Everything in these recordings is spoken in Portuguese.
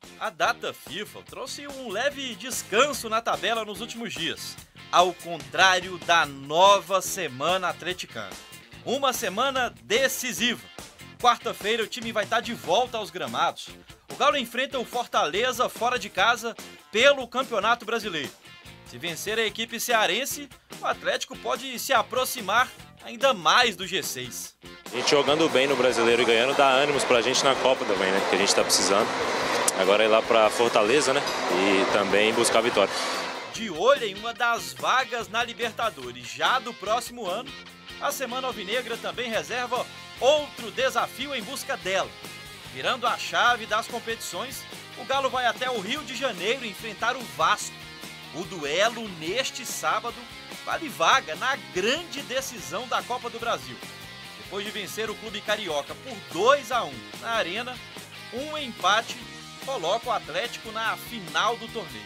A data FIFA trouxe um leve descanso na tabela nos últimos dias, ao contrário da nova semana atleticana. Uma semana decisiva. Quarta-feira o time vai estar de volta aos gramados. O Galo enfrenta o Fortaleza fora de casa pelo Campeonato Brasileiro. Se vencer a equipe cearense, o Atlético pode se aproximar ainda mais do G6. A gente jogando bem no Brasileiro e ganhando dá ânimos pra gente na Copa também, né? Que a gente tá precisando. Agora é ir lá pra Fortaleza, né? E também buscar a vitória. De olho em uma das vagas na Libertadores já do próximo ano, a Semana Alvinegra também reserva outro desafio em busca dela. Virando a chave das competições, o Galo vai até o Rio de Janeiro enfrentar o Vasco. O duelo neste sábado vale vaga na grande decisão da Copa do Brasil. Depois de vencer o Clube Carioca por 2-1 na Arena, um empate coloca o Atlético na final do torneio.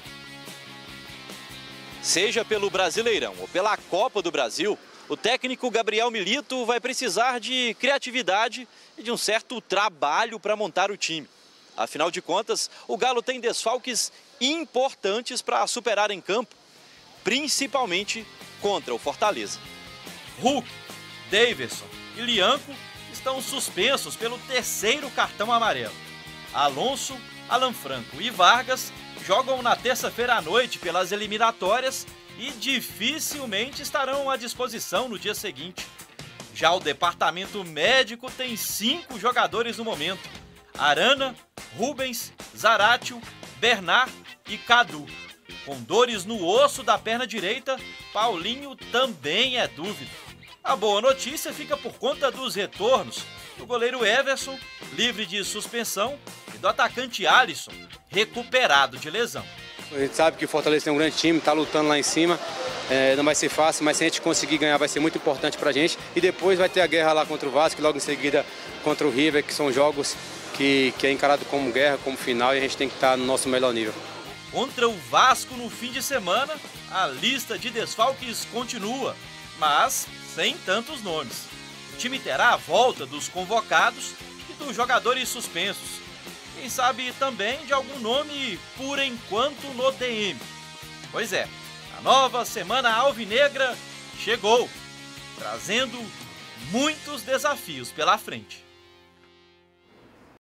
Seja pelo Brasileirão ou pela Copa do Brasil, o técnico Gabriel Milito vai precisar de criatividade e de um certo trabalho para montar o time. Afinal de contas, o Galo tem desfalques importantes para superar em campo, principalmente contra o Fortaleza. Hulk, Daverson e Lianco estão suspensos pelo terceiro cartão amarelo. Alonso, Alan Franco e Vargas jogam na terça-feira à noite pelas eliminatórias e dificilmente estarão à disposição no dia seguinte. Já o departamento médico tem 5 jogadores no momento: Arana, Rubens, Zaratio, Bernard e Cadu. Com dores no osso da perna direita, Paulinho também é dúvida. A boa notícia fica por conta dos retornos do goleiro Everson, livre de suspensão, e do atacante Alisson, recuperado de lesão. A gente sabe que o Fortaleza tem um grande time, está lutando lá em cima, não vai ser fácil, mas se a gente conseguir ganhar vai ser muito importante para a gente. E depois vai ter a guerra lá contra o Vasco, e logo em seguida contra o River, que são jogos que é encarado como guerra, como final, e a gente tem que estar no nosso melhor nível. Contra o Vasco no fim de semana, a lista de desfalques continua, mas sem tantos nomes. O time terá a volta dos convocados e dos jogadores suspensos. Quem sabe também de algum nome por enquanto no DM. Pois é, a nova Semana Alvinegra chegou, trazendo muitos desafios pela frente.